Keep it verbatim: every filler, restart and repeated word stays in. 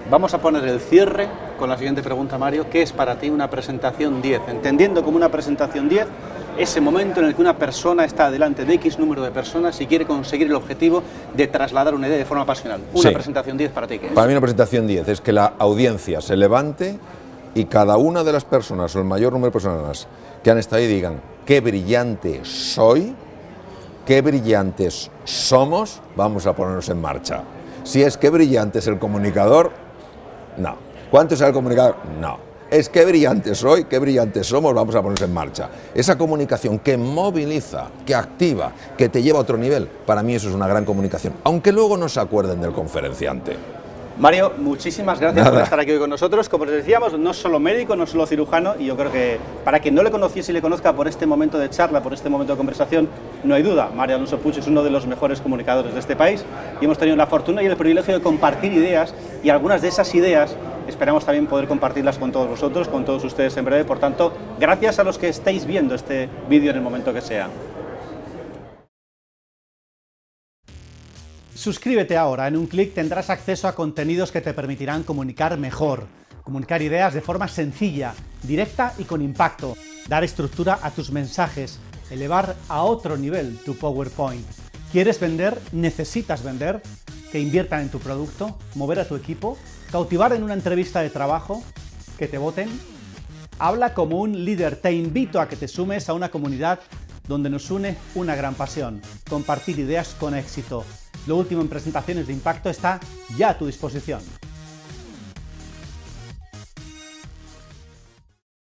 Vamos a poner el cierre con la siguiente pregunta, Mario. ¿Qué es para ti una presentación diez? Entendiendo como una presentación diez, ese momento en el que una persona está delante de X número de personas y quiere conseguir el objetivo de trasladar una idea de forma pasional. Una Sí. presentación diez, ¿para ti qué es? Para mí una presentación diez es que la audiencia se levante y cada una de las personas, o el mayor número de personas que han estado ahí, digan: qué brillante soy, qué brillantes somos, vamos a ponernos en marcha. Si es que brillante es el comunicador, no. ¿Cuánto es el comunicador? No. Es que brillante soy, qué brillantes somos, vamos a ponernos en marcha. Esa comunicación que moviliza, que activa, que te lleva a otro nivel, para mí eso es una gran comunicación, aunque luego no se acuerden del conferenciante. Mario, muchísimas gracias Nada. por estar aquí hoy con nosotros. Como les decíamos, no solo médico, no solo cirujano, y yo creo que para quien no le conociese y le conozca por este momento de charla, por este momento de conversación, no hay duda, Mario Alonso Puig es uno de los mejores comunicadores de este país y hemos tenido la fortuna y el privilegio de compartir ideas, y algunas de esas ideas esperamos también poder compartirlas con todos vosotros, con todos ustedes en breve. Por tanto, gracias a los que estáis viendo este vídeo en el momento que sea. Suscríbete ahora, en un clic tendrás acceso a contenidos que te permitirán comunicar mejor, comunicar ideas de forma sencilla, directa y con impacto, dar estructura a tus mensajes, elevar a otro nivel tu PowerPoint. ¿Quieres vender? ¿Necesitas vender? ¿Que inviertan en tu producto? ¿Mover a tu equipo? ¿Cautivar en una entrevista de trabajo? ¿Que te voten? Habla como un líder. Te invito a que te sumes a una comunidad donde nos une una gran pasión: compartir ideas con éxito. Lo último en presentaciones de impacto está ya a tu disposición.